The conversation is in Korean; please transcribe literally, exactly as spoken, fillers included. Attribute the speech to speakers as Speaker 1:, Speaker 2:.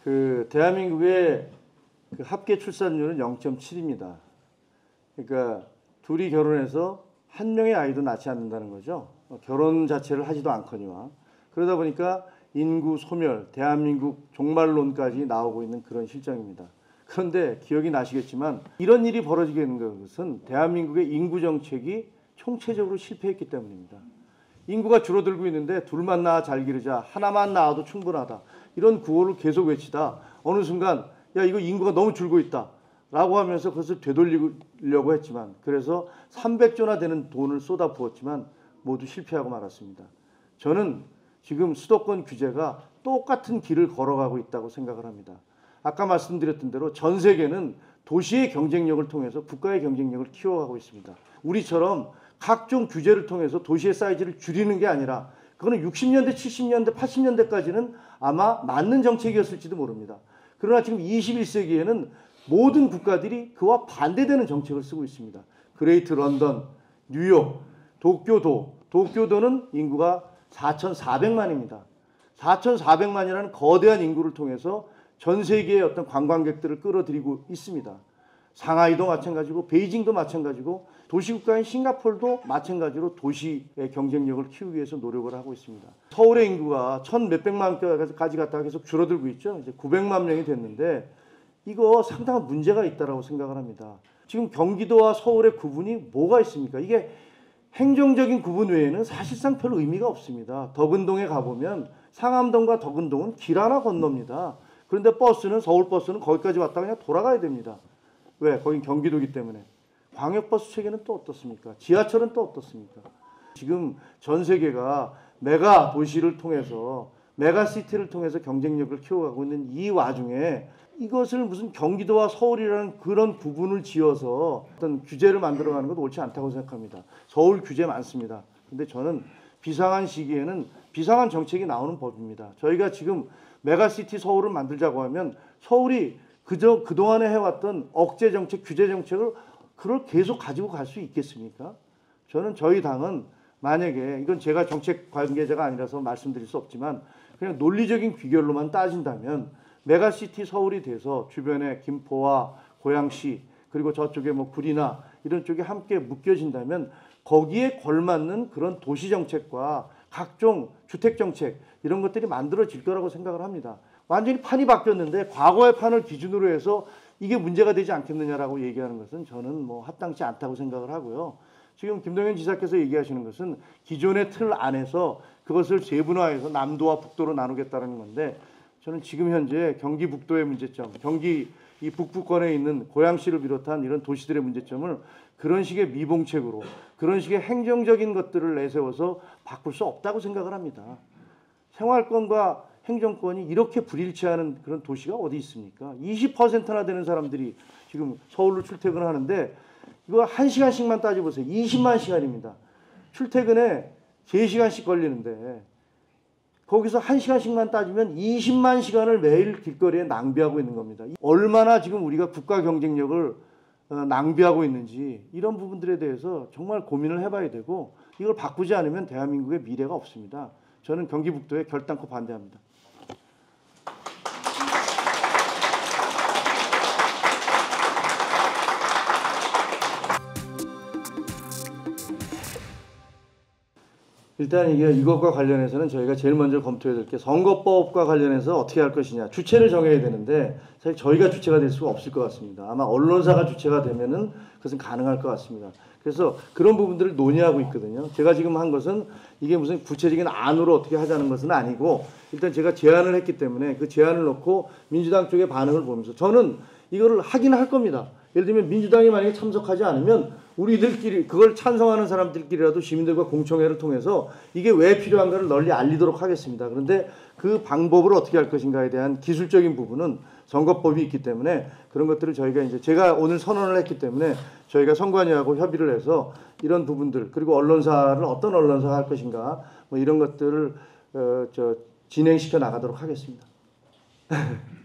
Speaker 1: 그 대한민국의 그 합계 출산율은 영 점 칠입니다. 그러니까 둘이 결혼해서 한 명의 아이도 낳지 않는다는 거죠. 결혼 자체를 하지도 않거니와. 그러다 보니까 인구 소멸, 대한민국 종말론까지 나오고 있는 그런 실정입니다. 그런데 기억이 나시겠지만 이런 일이 벌어지게 된 것은 대한민국의 인구 정책이 총체적으로 실패했기 때문입니다. 인구가 줄어들고 있는데 둘만 낳아 잘 기르자, 하나만 낳아도 충분하다, 이런 구호를 계속 외치다 어느 순간 야 이거 인구가 너무 줄고 있다 라고 하면서 그것을 되돌리려고 했지만, 그래서 삼백조나 되는 돈을 쏟아 부었지만 모두 실패하고 말았습니다. 저는 지금 수도권 규제가 똑같은 길을 걸어가고 있다고 생각을 합니다. 아까 말씀드렸던 대로 전 세계는 도시의 경쟁력을 통해서 국가의 경쟁력을 키워가고 있습니다. 우리처럼 각종 규제를 통해서 도시의 사이즈를 줄이는 게 아니라, 그거는 육십 년대, 칠십 년대, 팔십 년대까지는 아마 맞는 정책이었을지도 모릅니다. 그러나 지금 이십일 세기에는 모든 국가들이 그와 반대되는 정책을 쓰고 있습니다. 그레이트 런던, 뉴욕, 도쿄도, 도쿄도는 인구가 사천사백만입니다. 사천사백만이라는 거대한 인구를 통해서 전 세계의 어떤 관광객들을 끌어들이고 있습니다. 상하이도 마찬가지고 베이징도 마찬가지고 도시국가인 싱가포르도 마찬가지로 도시의 경쟁력을 키우기 위해서 노력을 하고 있습니다. 서울의 인구가 천 몇백만까지 갔다가 계속 줄어들고 있죠. 이제 구백만 명이 됐는데 이거 상당한 문제가 있다고 생각을 합니다. 지금 경기도와 서울의 구분이 뭐가 있습니까? 이게 행정적인 구분 외에는 사실상 별 의미가 없습니다. 덕은동에 가보면 상암동과 덕은동은 길 하나 건넙니다. 그런데 버스는, 서울버스는 거기까지 왔다가 그냥 돌아가야 됩니다. 왜? 거긴 경기도이기 때문에. 광역버스 체계는 또 어떻습니까? 지하철은 또 어떻습니까? 지금 전 세계가 메가 도시를 통해서, 메가시티를 통해서 경쟁력을 키워가고 있는 이 와중에 이것을 무슨 경기도와 서울이라는 그런 구분을 지어서 어떤 규제를 만들어가는 것도 옳지 않다고 생각합니다. 서울 규제 많습니다. 근데 저는 비상한 시기에는 비상한 정책이 나오는 법입니다. 저희가 지금 메가시티 서울을 만들자고 하면 서울이 그저 그동안에 해왔던 억제 정책, 규제 정책을 그걸 계속 가지고 갈 수 있겠습니까? 저는 저희 당은 만약에, 이건 제가 정책 관계자가 아니라서 말씀드릴 수 없지만 그냥 논리적인 귀결로만 따진다면 메가시티 서울이 돼서 주변에 김포와 고양시 그리고 저쪽에 뭐 구리나 이런 쪽이 함께 묶여진다면 거기에 걸맞는 그런 도시 정책과 각종 주택 정책 이런 것들이 만들어질 거라고 생각을 합니다. 완전히 판이 바뀌었는데 과거의 판을 기준으로 해서 이게 문제가 되지 않겠느냐라고 얘기하는 것은 저는 뭐 합당치 않다고 생각을 하고요. 지금 김동연 지사께서 얘기하시는 것은 기존의 틀 안에서 그것을 재분화해서 남도와 북도로 나누겠다는 건데, 저는 지금 현재 경기 북도의 문제점, 경기 이 북부권에 있는 고양시를 비롯한 이런 도시들의 문제점을 그런 식의 미봉책으로, 그런 식의 행정적인 것들을 내세워서 바꿀 수 없다고 생각을 합니다. 생활권과 행정권이 이렇게 불일치하는 그런 도시가 어디 있습니까? 이십 퍼센트나 되는 사람들이 지금 서울로 출퇴근을 하는데 이거 한 시간씩만 따져보세요. 이십만 시간입니다. 출퇴근에 세 시간씩 걸리는데 거기서 한 시간씩만 따지면 이십만 시간을 매일 길거리에 낭비하고 있는 겁니다. 얼마나 지금 우리가 국가 경쟁력을 낭비하고 있는지 이런 부분들에 대해서 정말 고민을 해봐야 되고, 이걸 바꾸지 않으면 대한민국의 미래가 없습니다. 저는 경기 북도에 결단코 반대합니다. 일단 이게 이것과 관련해서는 저희가 제일 먼저 검토해야 될 게 선거법과 관련해서 어떻게 할 것이냐, 주체를 정해야 되는데 사실 저희가 주체가 될 수가 없을 것 같습니다. 아마 언론사가 주체가 되면은 그것은 가능할 것 같습니다. 그래서 그런 부분들을 논의하고 있거든요. 제가 지금 한 것은 이게 무슨 구체적인 안으로 어떻게 하자는 것은 아니고, 일단 제가 제안을 했기 때문에 그 제안을 놓고 민주당 쪽의 반응을 보면서 저는 이거를 하긴 할 겁니다. 예를 들면 민주당이 만약에 참석하지 않으면 우리들끼리, 그걸 찬성하는 사람들끼리라도 시민들과 공청회를 통해서 이게 왜 필요한가를 널리 알리도록 하겠습니다. 그런데 그 방법을 어떻게 할 것인가에 대한 기술적인 부분은 선거법이 있기 때문에 그런 것들을 저희가 이제 제가 오늘 선언을 했기 때문에 저희가 선관위하고 협의를 해서 이런 부분들, 그리고 언론사를 어떤 언론사가 할 것인가 뭐 이런 것들을 어, 저 진행시켜 나가도록 하겠습니다.